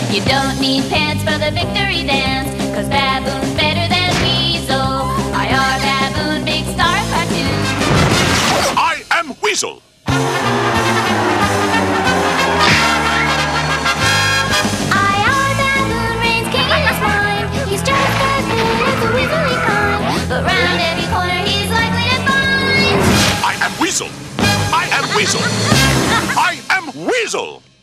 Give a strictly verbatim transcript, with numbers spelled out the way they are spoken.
You don't need pants for the victory dance, 'cause Baboon's better than Weasel. I are Baboon, big star cartoon. I am Weasel. I are Baboon, reigns king in his mind. He's just as good as the Weaselly kind, but round every corner he's likely to find. I am Weasel. I am Weasel. I am Weasel.